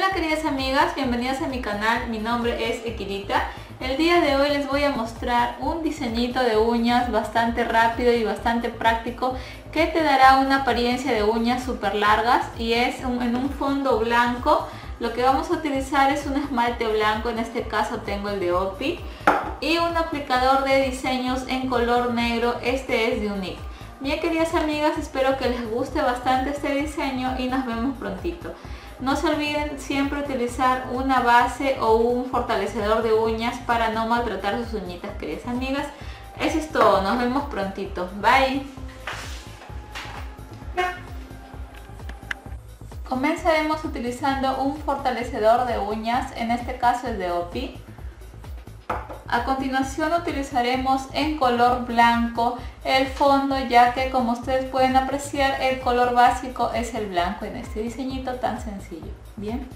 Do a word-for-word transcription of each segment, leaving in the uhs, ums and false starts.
Hola queridas amigas, bienvenidas a mi canal, mi nombre es Equirita. El día de hoy les voy a mostrar un diseñito de uñas bastante rápido y bastante práctico que te dará una apariencia de uñas súper largas y es un, en un fondo blanco. Lo que vamos a utilizar es un esmalte blanco, en este caso tengo el de Opi, y un aplicador de diseños en color negro, este es de Unique. Bien queridas amigas, espero que les guste bastante este diseño y nos vemos prontito. No se olviden siempre utilizar una base o un fortalecedor de uñas para no maltratar sus uñitas, queridas amigas. Eso es todo, nos vemos prontito. Bye. Comenzaremos utilizando un fortalecedor de uñas, en este caso es de Opi. A continuación utilizaremos en color blanco el fondo, ya que como ustedes pueden apreciar el color básico es el blanco en este diseñito tan sencillo. Bien.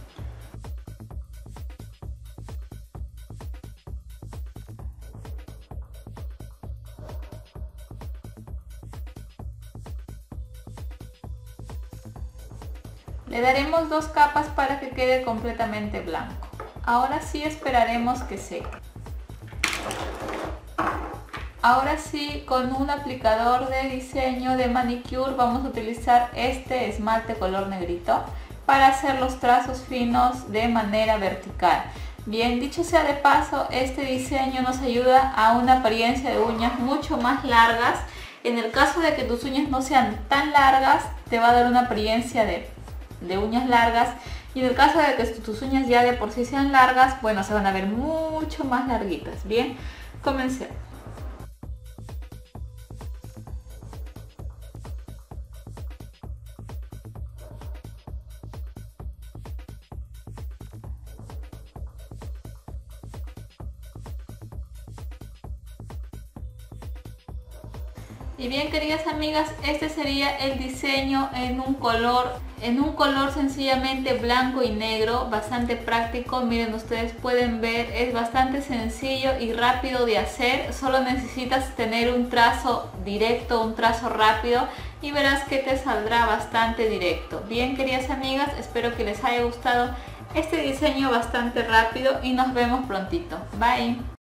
Le daremos dos capas para que quede completamente blanco. Ahora sí esperaremos que seque. Ahora sí, con un aplicador de diseño de manicure vamos a utilizar este esmalte color negrito para hacer los trazos finos de manera vertical. Bien, dicho sea de paso, este diseño nos ayuda a una apariencia de uñas mucho más largas. En el caso de que tus uñas no sean tan largas, te va a dar una apariencia de, de uñas largas. Y en el caso de que tus uñas ya de por sí sean largas, bueno, se van a ver mucho más larguitas. Bien, comencemos. Y bien queridas amigas, este sería el diseño en un color en un color sencillamente blanco y negro, bastante práctico. Miren, ustedes pueden ver, es bastante sencillo y rápido de hacer. Solo necesitas tener un trazo directo, un trazo rápido y verás que te saldrá bastante directo. Bien queridas amigas, espero que les haya gustado este diseño bastante rápido y nos vemos prontito. Bye.